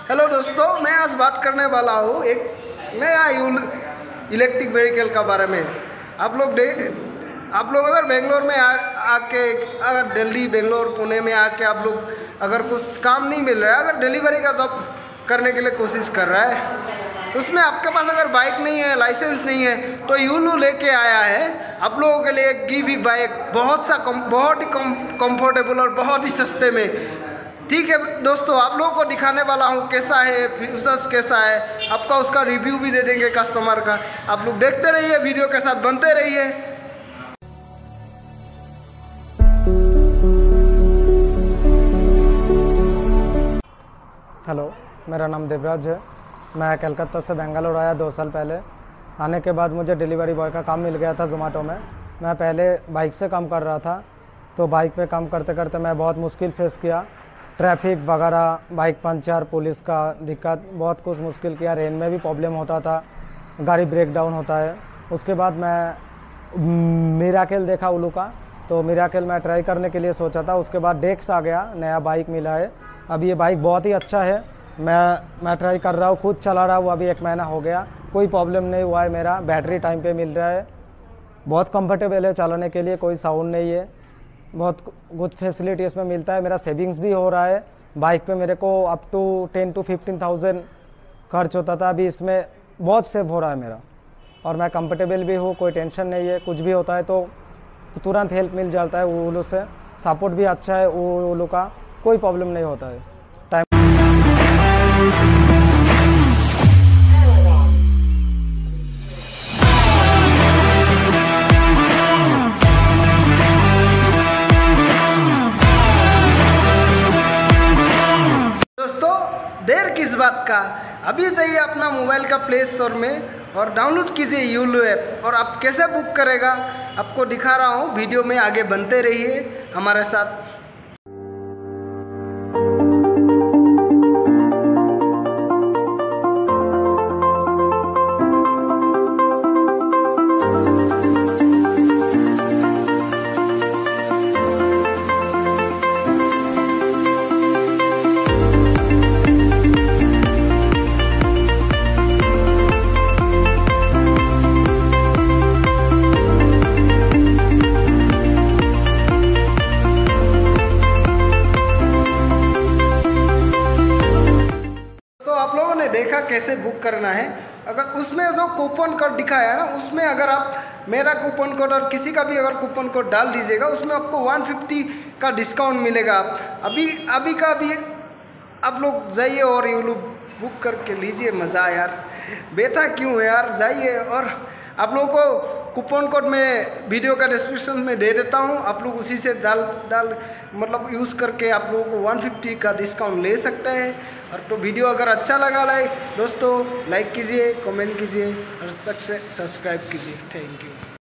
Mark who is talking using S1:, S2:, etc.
S1: Hello दोस्तों, मैं आज बात करने वाला हूँ एक नया इलेक्ट्रिक व्हीकल का बारे में। आप लोग अगर बेंगलोर में आके अगर दिल्ली, बेंगलोर, पुणे में आके आप लोग अगर कुछ काम नहीं मिल रहा है, अगर डिलीवरी का जॉब करने के लिए कोशिश कर रहा है, उसमें आपके पास अगर बाइक नहीं है, लाइसेंस नहीं है, तो यूलू लेके आया है आप लोगों के लिए गिवी बाइक, बहुत ही कंफर्टेबल और बहुत ही सस्ते में। ठीक है दोस्तों, आप लोगों को दिखाने वाला हूँ कैसा है, फीचर्स कैसा है, आपका उसका रिव्यू भी दे देंगे कस्टमर का। आप लोग देखते रहिए, वीडियो के साथ बनते रहिए।
S2: हेलो, मेरा नाम देवराज है। मैं कलकत्ता से बेंगलोर आया 2 साल पहले। आने के बाद मुझे डिलीवरी बॉय का काम मिल गया था ज़ोमैटो में। मैं पहले बाइक से काम कर रहा था, तो बाइक पे काम करते करते मैं बहुत मुश्किल फेस किया। ट्रैफिक वगैरह, बाइक पंचर, पुलिस का दिक्कत, बहुत कुछ मुश्किल किया। रेन में भी प्रॉब्लम होता था, गाड़ी ब्रेक डाउन होता है। उसके बाद मैं मिराकल देखा उलू का, तो मिराकल मैं ट्राई करने के लिए सोचा था। उसके बाद डेक्स आ गया, नया बाइक मिला है। अभी ये बाइक बहुत ही अच्छा है, मैं ट्राई कर रहा हूँ, खुद चला रहा हूँ। अभी 1 महीना हो गया, कोई प्रॉब्लम नहीं हुआ है। मेरा बैटरी टाइम पे मिल रहा है, बहुत कंफर्टेबल है चलाने के लिए, कोई साउंड नहीं है, बहुत गुड फैसिलिटी इसमें मिलता है। मेरा सेविंग्स भी हो रहा है। बाइक पे मेरे को अप टू 10 to 15,000 खर्च होता था, अभी इसमें बहुत सेव हो रहा है मेरा। और मैं कंफर्टेबल भी हूँ, कोई टेंशन नहीं है। कुछ भी होता है तो तुरंत हेल्प मिल जाता है ओलो से। सपोर्ट भी अच्छा है ओलो का, कोई प्रॉब्लम नहीं होता है।
S1: देर किस बात का, अभी जाइए अपना मोबाइल का प्ले स्टोर में और डाउनलोड कीजिए यूलू ऐप। और आप कैसे बुक करेगा आपको दिखा रहा हूँ, वीडियो में आगे बनते रहिए हमारे साथ। देखा कैसे बुक करना है। अगर उसमें जो कूपन कोड दिखाया है ना, उसमें अगर आप मेरा कूपन कोड और किसी का भी अगर कूपन कोड डाल दीजिएगा, उसमें आपको 150 का डिस्काउंट मिलेगा। आप अभी का भी आप लोग जाइए और ये लोग बुक करके लीजिए। मज़ा यार, बैठा क्यों यार, जाइए। और आप लोगों को कूपन कोड में वीडियो का डिस्क्रिप्शन में दे देता हूँ, आप लोग उसी से डाल मतलब यूज़ करके आप लोगों को 150 का डिस्काउंट ले सकते हैं। और तो वीडियो अगर अच्छा लगा दोस्तों, लाइक कीजिए, कमेंट कीजिए और सब्सक्राइब कीजिए। Thank you.